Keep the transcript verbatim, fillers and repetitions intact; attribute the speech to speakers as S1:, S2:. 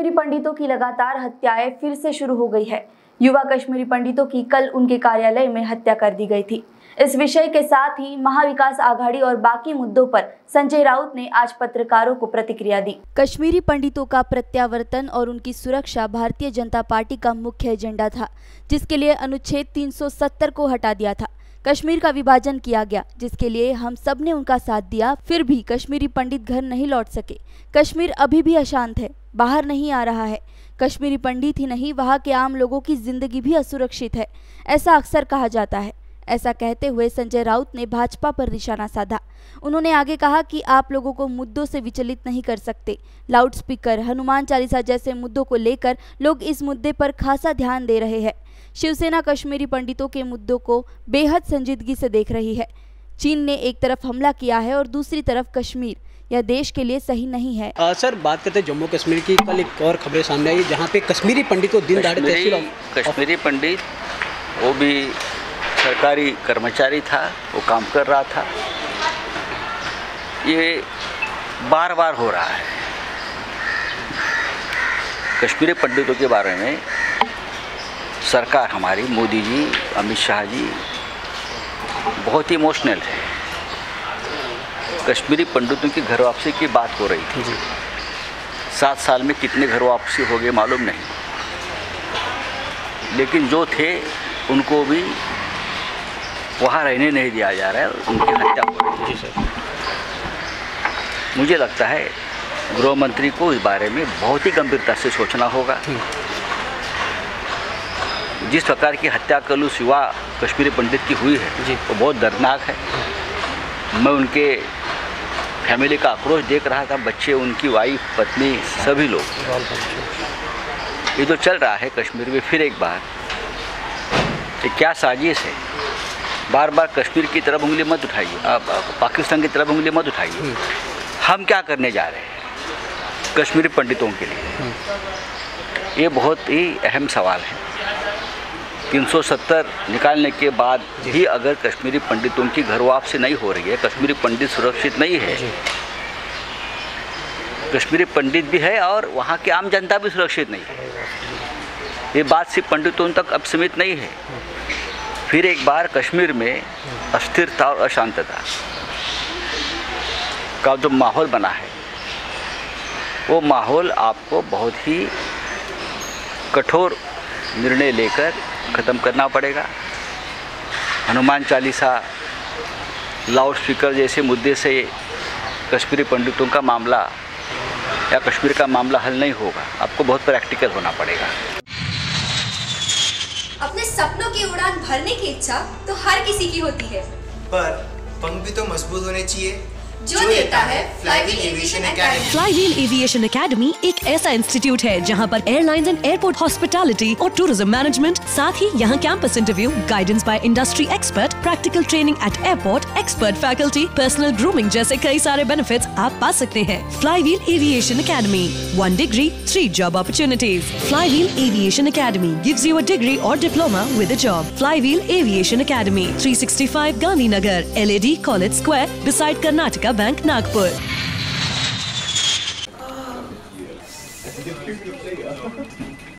S1: कश्मीरी पंडितों की लगातार हत्याएं फिर से शुरू हो गई है। युवा कश्मीरी पंडितों की कल उनके कार्यालय में हत्या कर दी गई थी। इस विषय के साथ ही महाविकास आघाड़ी और बाकी मुद्दों पर संजय राउत ने आज पत्रकारों को प्रतिक्रिया दी। कश्मीरी पंडितों का प्रत्यावर्तन और उनकी सुरक्षा भारतीय जनता पार्टी का मुख्य एजेंडा था, जिसके लिए अनुच्छेद तीन सौ सत्तर को हटा दिया था। कश्मीर का विभाजन किया गया, जिसके लिए हम सब ने उनका साथ दिया। फिर भी कश्मीरी पंडित घर नहीं लौट सके। कश्मीर अभी भी अशांत है, बाहर नहीं आ रहा है। कश्मीरी पंडित ही नहीं, वहाँ के आम लोगों की जिंदगी भी असुरक्षित है, ऐसा अक्सर कहा जाता है। ऐसा कहते हुए संजय राउत ने भाजपा पर निशाना साधा। उन्होंने आगे कहा कि आप लोगों को मुद्दों से विचलित नहीं कर सकते। लाउड स्पीकर, हनुमान चालीसा जैसे मुद्दों को लेकर लोग इस मुद्दे पर खासा ध्यान दे रहे हैं। शिवसेना कश्मीरी पंडितों के मुद्दों को बेहद संजीदगी से देख रही है। चीन ने एक तरफ हमला किया है और दूसरी तरफ कश्मीर, यह देश के लिए सही नहीं है।
S2: आ, सर बात करते हैं जम्मू कश्मीर की। कल एक और खबरें सामने आई जहां पे कश्मीरी पंडित को दिन दहाड़े तहसील
S3: कश्मीरी पंडित वो भी सरकारी कर्मचारी था, वो काम कर रहा था। ये बार बार हो रहा है। कश्मीरी पंडितों के बारे में सरकार हमारी, मोदी जी, अमित शाह जी बहुत ही इमोशनल है। कश्मीरी पंडितों की घर वापसी की बात हो रही थी। सात साल में कितने घर वापसी हो गए मालूम नहीं, लेकिन जो थे उनको भी वहाँ रहने नहीं दिया जा रहा है, उनकी हत्या हो रही है। मुझे लगता है गृह मंत्री को इस बारे में बहुत ही गंभीरता से सोचना होगा। जिस प्रकार की हत्या कल उस युवा कश्मीरी पंडित की हुई है वो बहुत दर्दनाक है। मैं उनके फैमिली का आक्रोश देख रहा था, बच्चे, उनकी वाइफ, पत्नी, सभी लोग। ये जो चल रहा है कश्मीर में फिर एक बार, ये क्या साजिश है। बार बार कश्मीर की तरफ उंगली मत उठाइए, पाकिस्तान की तरफ उंगली मत उठाइए। हम क्या करने जा रहे हैं कश्मीरी पंडितों के लिए, ये बहुत ही अहम सवाल है। तीन सौ सत्तर निकालने के बाद भी अगर कश्मीरी पंडितों की घर वापसी नहीं हो रही है, कश्मीरी पंडित सुरक्षित नहीं है, कश्मीरी पंडित भी है और वहाँ की आम जनता भी सुरक्षित नहीं है। ये बात सिर्फ पंडितों तक अब सीमित नहीं है। फिर एक बार कश्मीर में अस्थिरता और अशांतता का जो माहौल बना है, वो माहौल आपको बहुत ही कठोर निर्णय लेकर ख़त्म करना पड़ेगा। हनुमान चालीसा, लाउड स्पीकर जैसे मुद्दे से कश्मीरी पंडितों का मामला या कश्मीर का मामला हल नहीं होगा। आपको बहुत प्रैक्टिकल होना पड़ेगा।
S4: अपने सपनों की उड़ान भरने की इच्छा तो हर किसी की होती है, पर पंख भी तो मजबूत होने चाहिए, जो देता है flywheel aviation academy.
S5: Flywheel aviation academy एक ऐसा इंस्टीट्यूट है जहां पर एयरलाइंस एंड एयरपोर्ट हॉस्पिटैलिटी और टूरिज्म मैनेजमेंट, साथ ही यहां campus interview, guidance by industry expert, practical training at airport, expert faculty, personal grooming जैसे कई सारे बेनिफिट्स आप पा सकते हैं। Flywheel aviation academy, one degree, three job opportunities. Flywheel aviation academy gives you a degree और diploma with a job. Flywheel aviation academy, three sixty five Gandhinagar, L A D college square, beside Karnataka bank, Nagpur.